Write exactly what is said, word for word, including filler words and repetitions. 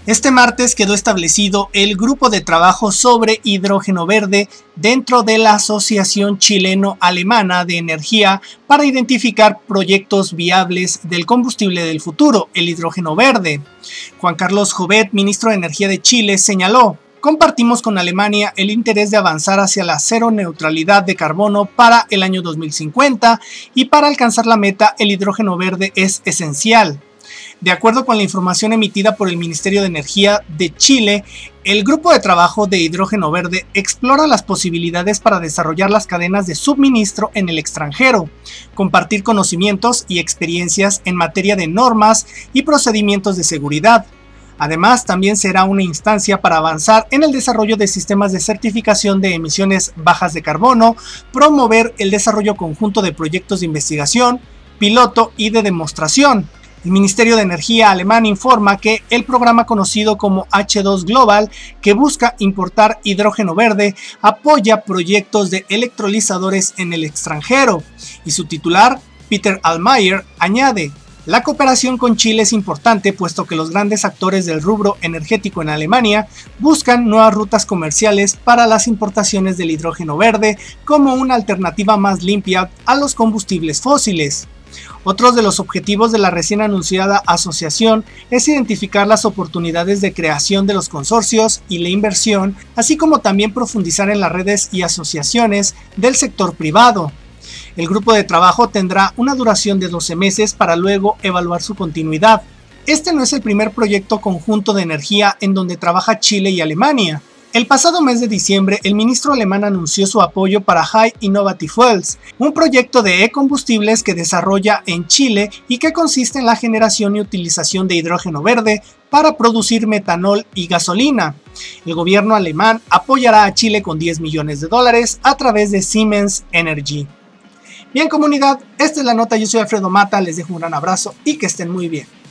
Este martes quedó establecido el grupo de trabajo sobre hidrógeno verde dentro de la Asociación Chileno-Alemana de Energía para identificar proyectos viables del combustible del futuro, el hidrógeno verde. Juan Carlos Jovet, ministro de Energía de Chile, señaló: compartimos con Alemania el interés de avanzar hacia la cero neutralidad de carbono para el año dos mil cincuenta y para alcanzar la meta el hidrógeno verde es esencial. De acuerdo con la información emitida por el Ministerio de Energía de Chile, el grupo de trabajo de hidrógeno verde explora las posibilidades para desarrollar las cadenas de suministro en el extranjero, compartir conocimientos y experiencias en materia de normas y procedimientos de seguridad. Además, también será una instancia para avanzar en el desarrollo de sistemas de certificación de emisiones bajas de carbono, promover el desarrollo conjunto de proyectos de investigación, piloto y de demostración. El Ministerio de Energía alemán informa que el programa conocido como H dos Global, que busca importar hidrógeno verde, apoya proyectos de electrolizadores en el extranjero, y su titular, Peter Altmaier, añade: la cooperación con Chile es importante puesto que los grandes actores del rubro energético en Alemania buscan nuevas rutas comerciales para las importaciones del hidrógeno verde como una alternativa más limpia a los combustibles fósiles. Otros de los objetivos de la recién anunciada asociación es identificar las oportunidades de creación de los consorcios y la inversión, así como también profundizar en las redes y asociaciones del sector privado. El grupo de trabajo tendrá una duración de doce meses para luego evaluar su continuidad. Este no es el primer proyecto conjunto de energía en donde trabaja Chile y Alemania. El pasado mes de diciembre, el ministro alemán anunció su apoyo para High Innovative Fuels, un proyecto de e-combustibles que desarrolla en Chile y que consiste en la generación y utilización de hidrógeno verde para producir metanol y gasolina. El gobierno alemán apoyará a Chile con diez millones de dólares a través de Siemens Energy. Bien, comunidad, esta es la nota. Yo soy Alfredo Mata, les dejo un gran abrazo y que estén muy bien.